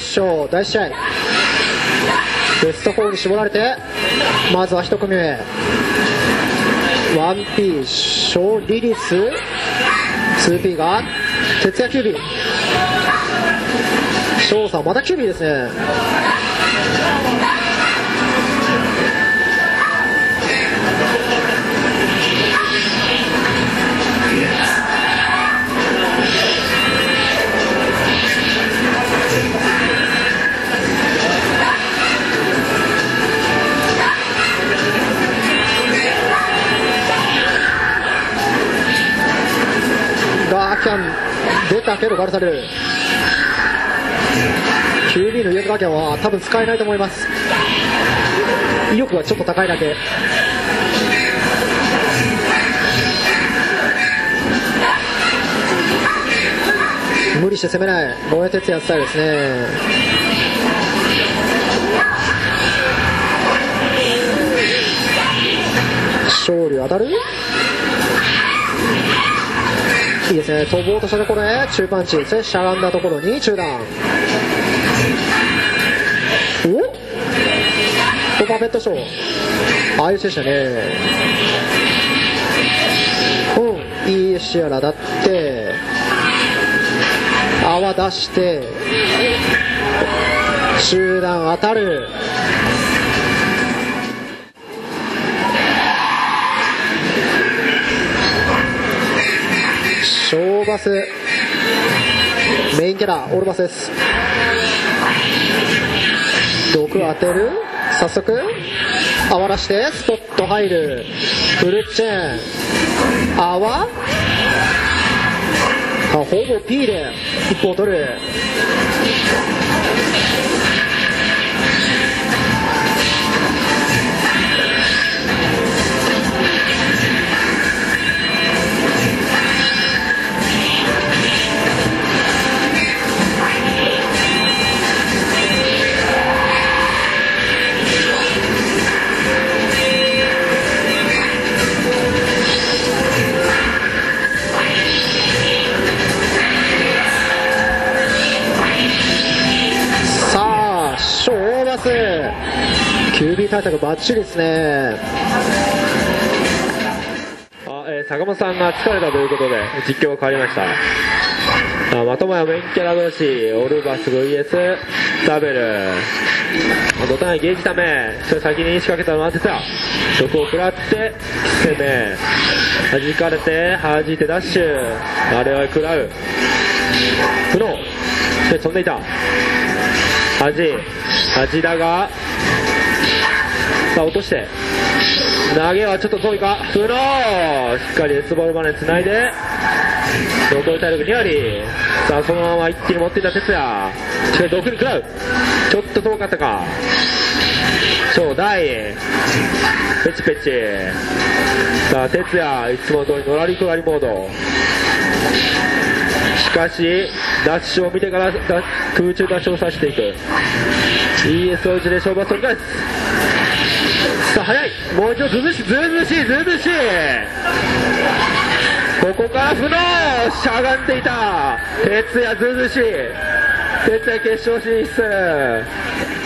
勝第1試合ベスト4に絞られて、まずは1組目 1P 小リリス 2P が徹夜 9B 翔さんまた 9B ですね。ガーキャン出たけどガルされる。 QB のイエスガーキャンは多分使えないと思います。威力がちょっと高いだけ。無理して攻めない大江哲也スタイルですね。勝利当たるいいですね。飛ぼうとしたところへ中パンチでしゃがんだところに中段。おパペットショーああいう選手だね。いいシアラだって泡出して中段当たる。ショーバスメインキャラオールバスです。毒当てる。早速泡出してスポット入る。フルチェーン泡ほぼ P で一歩を取る。QB 対策バッチリですね。 坂本さんが疲れたということで実況が変わりました。まともやメインキャラ同士オルバス VS ダベル。ドタンゲージためそれ先に仕掛けたのは当てた。毒を食らって攻め弾かれて弾いてダッシュ。あれは食らう不能で飛んでいた。恥だがさあ落として投げはちょっと遠いか。不能しっかり S ボールまでつないで残り体力2割。さあそのまま一気に持っていた哲也しっかり毒に食らう。ちょっと遠かったか。超大ペチペチ。さあ哲也いつも通りのらりくらりモード。しかしダッシュを見てから空中ダッシュをさせていく。 ES を打ちで勝負を取り返す。さあ速い。もう一度ずうずしいここから不能しゃがんでいた哲也ずうずしい。哲也決勝進出。